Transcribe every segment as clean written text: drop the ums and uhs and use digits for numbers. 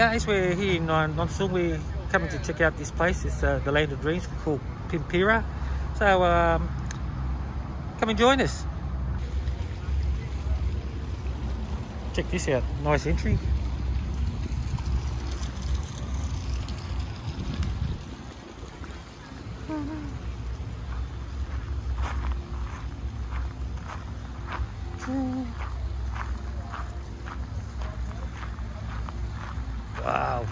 guys, we're here in Non Sung. We're coming to check out this place. It's the Land of Dreams called PIMPIRA. So come and join us. Check this out, nice entry. Wow.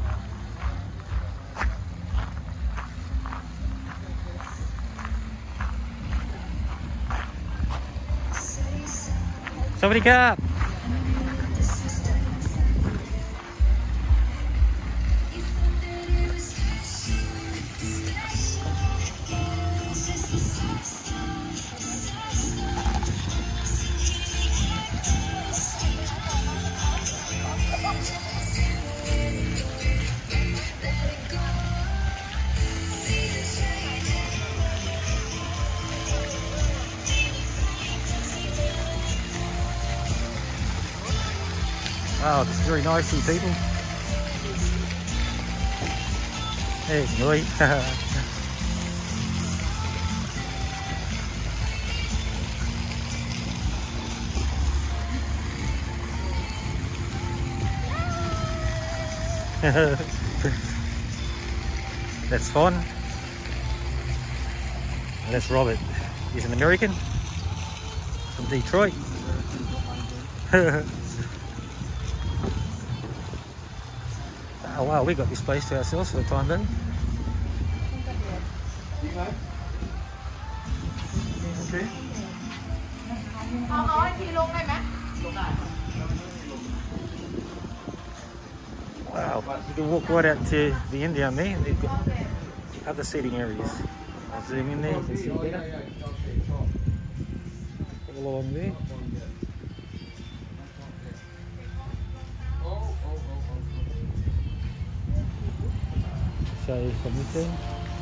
Somebody come. Wow, it's very nice here, people. There's Noi. That's fun. And that's Robert. He's an American from Detroit. Oh wow, we got this place to ourselves for the time being. Okay. Wow, you can walk right out to the end down there. They've got other seating areas. I'll zoom in there, you can see better. All along there. Show you from this end.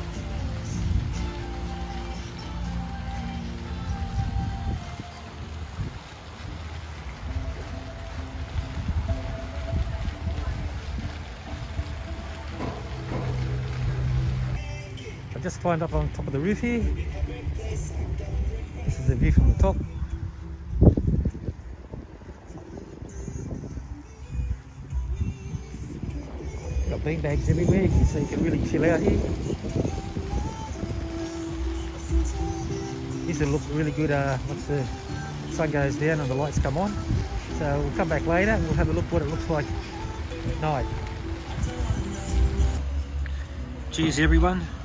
I just climbed up on top of the roof here. This is the view from the top. Got bean bags everywhere, so you can really chill out here. This will look really good once the sun goes down and the lights come on. So we'll come back later and we'll have a look what it looks like at night. Cheers everyone.